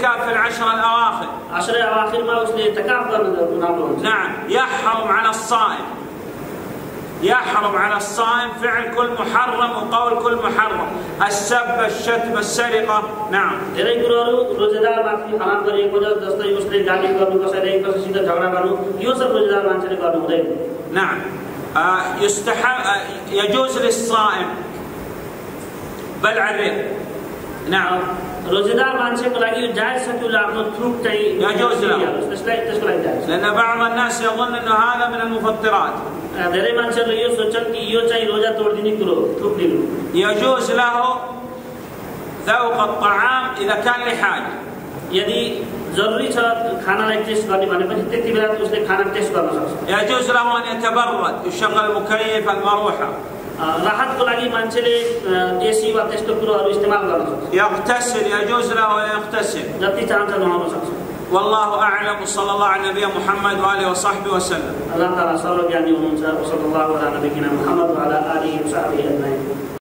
الاعتكاف في العشر الأواخر. عشر الأواخر ما उसने اعتकाफ करना. نعم. يحرم على الصائم، يحرم على الصائم فعل كل محرم وقول كل محرم، السب، الشتم، السرقة. نعم. धेरै कुराहरु रोजेदार माथि हराम गरिएको छ, जस्तै उसले गाली गर्नु, कसैसित झगडा गर्नु, यो सब रोजेदार मान्छेले गर्नु हुँदैन. نعم. يجوز للصائم بلع الريق. نعم. रोजेदार मान्छेको लागि यो जायज छ कि आफ्नो थुक चाहिँ يجوز له، त्यसको लागि जायज. لأن بعض الناس يظن أن هذا من المفطرات. धेरै मान्छेले यो सोच्छन् कि यो चाहिँ रोजा तोड्दिने कुरो हो, थुक दिनु. يجوز له ذوق الطعام إذا كان لحاجة. यदि जरुरी छ खानालाई टेस्ट गर्ने भनेपछि त्यति बेला उसले खाना टेस्ट गर्न सक्छ. يجوز له أن يتبرد، يشغل المكيف، المروحة. राहतको लागि मान्छेले एसी वा त्यस्तो कुराहरु इस्तेमाल गर्न सक्छ. يغتسل، يجوز له أن يغتسل. जति चाहन्छ नुहाउन सक्छ. والله أعلم. وصلى الله على نبينا محمد وآله وصحبه وسلم. الله تعالى सर्वज्ञानी हुनुहुन्छ. وصلى الله على نبينا محمد وعلى آله وصحبه أجمعين.